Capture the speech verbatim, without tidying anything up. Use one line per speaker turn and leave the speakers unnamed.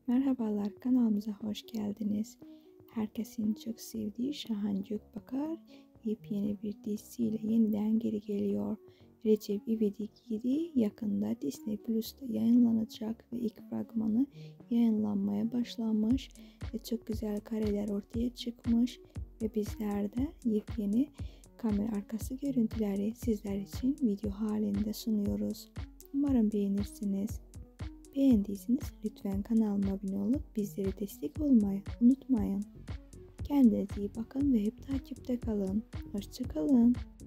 Merhabalar, kanalımıza hoş geldiniz. Herkesin çok sevdiği Şahan Gökbakar yepyeni bir dizisiyle yeniden geri geliyor. Recep İvedik yedi yakında Disney Plus'ta yayınlanacak ve ilk fragmanı yayınlanmaya başlanmış ve çok güzel kareler ortaya çıkmış ve bizler de yepyeni kamera arkası görüntüleri sizler için video halinde sunuyoruz. Umarım beğenirsiniz. Beğendiyseniz lütfen kanalıma abone olup bizlere destek olmayı unutmayın. Kendinize iyi bakın ve hep takipte kalın. Hoşça kalın.